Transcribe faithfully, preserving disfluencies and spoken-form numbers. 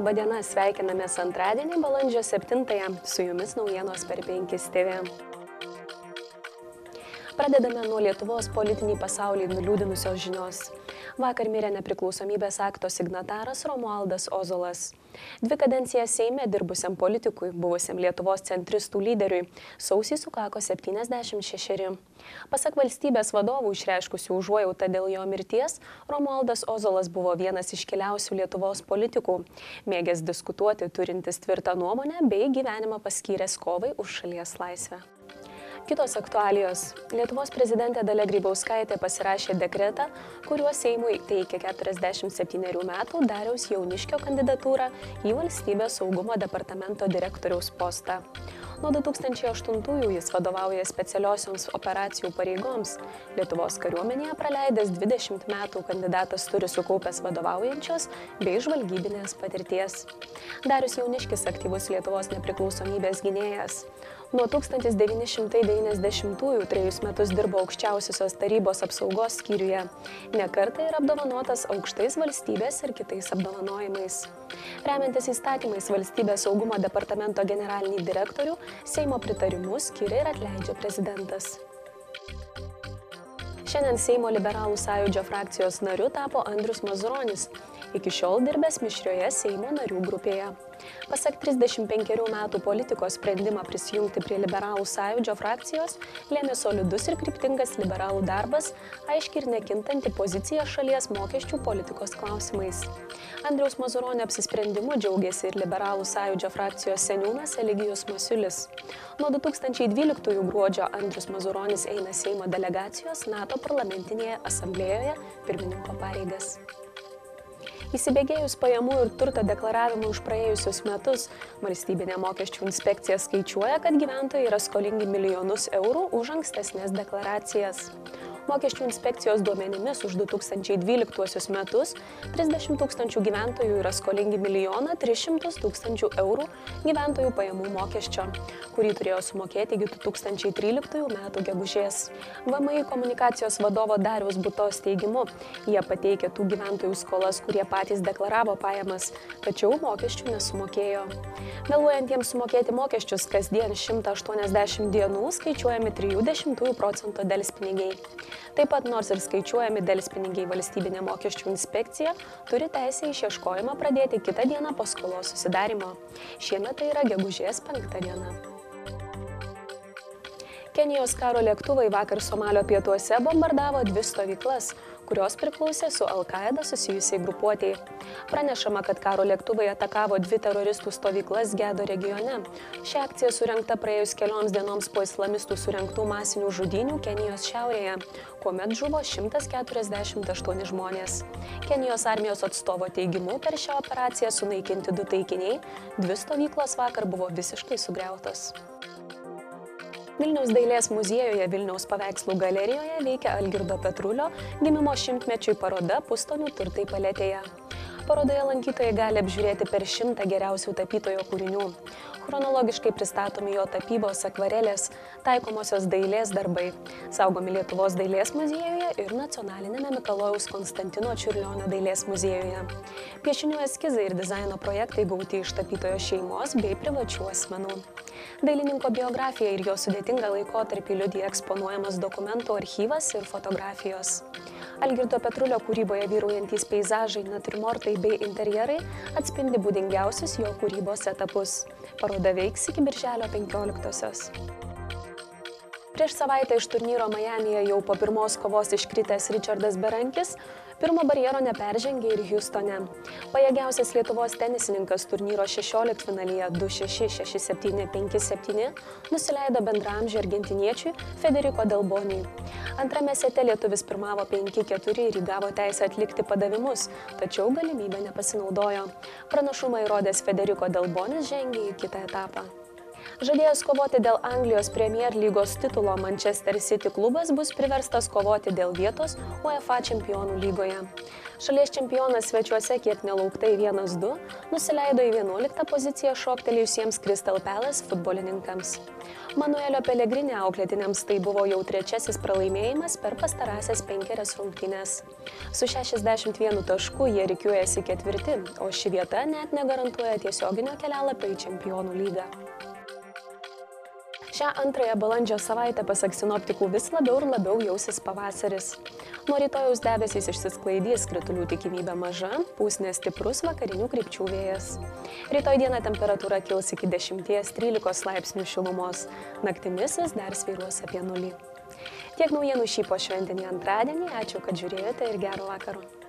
Labadiena, sveikinamės antradienį, balandžio septintąją. Su jumis naujienos per penkis T V. Pradedame nuo Lietuvos politinį pasaulį nuliūdinusios žinios. Vakar mirė nepriklausomybės akto signataras Romualdas Ozolas. Dvi kadencijas Seime dirbusiam politikui, buvusiam Lietuvos centristų lyderiui, sausį sukako septyniasdešimt šešeri. Pasak valstybės vadovų išreiškusių užuojautą dėl jo mirties, Romualdas Ozolas buvo vienas iškiliausių Lietuvos politikų, mėgęs diskutuoti, turintis tvirtą nuomonę bei gyvenimą paskyręs kovai už šalies laisvę. Kitos aktualijos. Lietuvos prezidentė Dalia Grybauskaitė pasirašė dekretą, kuriuo Seimui teikia keturiasdešimt septynerių metų Dariaus Jauniškio kandidatūrą į Valstybės saugumo departamento direktoriaus postą. Nuo du tūkstančiai aštuntųjų jis vadovauja specialiosioms operacijų pareigoms. Lietuvos kariuomenėje praleidęs dvidešimt metų kandidatas turi sukaupęs vadovaujančios bei žvalgybinės patirties. Darius Jauniškis aktyvus Lietuvos nepriklausomybės gynėjas. Nuo tūkstantis devyni šimtai devyniasdešimtųjų trejus metus dirbo aukščiausiosios tarybos apsaugos skyriuje. Ne kartą yra apdovanotas aukštais valstybės ir kitais apdovanojimais. Remiantis įstatymais Valstybės saugumo departamento generalinį direktorių, Seimo pritarimu skiria ir atleidžia prezidentas. Šiandien Seimo liberalų sąjūdžio frakcijos nariu tapo Andrius Mazuronis, iki šiol dirbęs mišrioje Seimo narių grupėje. Pasak trisdešimt penkerių metų politikos sprendimą prisijungti prie liberalų sąjūdžio frakcijos lėmė solidus ir kryptingas liberalų darbas, aiški ir nekintanti pozicija šalies mokesčių politikos klausimais. Andriaus Mazuronio apsisprendimu džiaugėsi ir liberalų sąjūdžio frakcijos seniūnas Eligijus Masiulis. Nuo du tūkstančiai dvyliktųjų gruodžio Andrius Mazuronis eina Seimo delegacijos NATO parlamentinėje asamblėjoje pirmininko pareigas. Įsibėgėjus pajamų ir turto deklaravimų už praėjusius metus, valstybinė mokesčių inspekcija skaičiuoja, kad gyventojai yra skolingi milijonus eurų už ankstesnės deklaracijas. Mokesčių inspekcijos duomenimis už du tūkstančiai dvyliktuosius metus trisdešimt tūkstančių gyventojų yra skolingi milijoną tris šimtus tūkstančių eurų gyventojų pajamų mokesčio, kurį turėjo sumokėti iki du tūkstančiai tryliktųjų metų gegužės. V M I komunikacijos vadovo Dariaus Butos teigimu, jie pateikė tų gyventojų skolas, kurie patys deklaravo pajamas, tačiau mokesčių nesumokėjo. Vėluojantiems sumokėti mokesčius kasdien šimtą aštuoniasdešimt dienų skaičiuojami trijų dešimtųjų procento delspinigiai. Taip pat nors ir skaičiuojami delspinigiai, valstybinė mokesčių inspekcija turi teisę išieškojimą pradėti kitą dieną po skolos susidarymo. Šiemet tai yra gegužės penkta diena. Kenijos karo lėktuvai vakar Somalio pietuose bombardavo dvi stovyklas, kurios priklausė su Al-Qaeda susijusiai grupuotei. Pranešama, kad karo lėktuvai atakavo dvi teroristų stovyklas Gedo regione. Ši akcija surengta praėjus kelioms dienoms po islamistų surengtų masinių žudynių Kenijos šiaurėje, kuomet žuvo šimtas keturiasdešimt aštuoni žmonės. Kenijos armijos atstovo teigimu, per šią operaciją sunaikinti du taikiniai, dvi stovyklos vakar buvo visiškai sugriautos. Vilniaus dailės muziejuje Vilniaus paveikslų galerijoje veikia Algirdo Petrulio gimimo šimtmečiui paroda Pustonių turtai paletėje. Parodoje lankytojai gali apžiūrėti per šimtą geriausių tapytojo kūrinių. Chronologiškai pristatomi jo tapybos, akvarelės, taikomosios dailės darbai, saugomi Lietuvos dailės muziejuje ir Nacionalinėme Mikalojaus Konstantino Čiurlionio dailės muziejuje. Piešinių eskizai ir dizaino projektai gauti iš tapytojo šeimos bei privačių asmenų. Dailininko biografija ir jo sudėtingą laikotarpį liudija eksponuojamas dokumentų archyvas ir fotografijos. Algirdo Petrulio kūryboje vyraujantys peizažai, natiurmortai bei interjerai atspindi būdingiausius jo kūrybos etapus. Paroda veiks iki birželio penkioliktosios. Prieš savaitę iš turnyro Majamyje jau po pirmos kovos iškritęs Richardas Berankis pirmo barjero neperžengė ir Hjustone. Pajėgiausias Lietuvos tenisininkas turnyro šešioliktfinalyje du šeši, šeši septyni, penki septyni nusileido bendraamžiui argentiniečiui Federico Delboniui. Antrame sete lietuvis pirmavo penki keturi ir įgavo teisę atlikti padavimus, tačiau galimybę nepasinaudojo. Pranašumą įrodęs Federico Delbonis žengė į kitą etapą. Žadėjęs kovoti dėl Anglijos Premier lygos titulo, Manchester City klubas bus priverstas kovoti dėl vietos UEFA čempionų lygoje. Šalies čempionas svečiuose kiek nelauktai vienas du nusileido į vienuoliktą poziciją šoktelėjusiems Crystal Palace futbolininkams. Manuelio Pellegrini auklėtiniams tai buvo jau trečiasis pralaimėjimas per pastarąsias penkerias rungtynes. Su šešiasdešimt vienu tašku jie rikiuojasi ketvirti, o ši vieta net negarantuoja tiesioginio kelialapio į čempionų lygą. Šią antrąją balandžio savaitę, pasak sinoptikų, vis labiau ir labiau jausis pavasaris. Nuo rytojaus debesys išsisklaidys, kritulių tikimybė maža, pūs nestiprus vakarinių krypčių vėjas. Rytoj dieną temperatūra kils iki dešimties trylikos laipsnių šilumos, naktimis vis dar svyruos apie nulį. Tiek naujienų šį pošventinį antradienį, ačiū, kad žiūrėjote ir gero vakaro.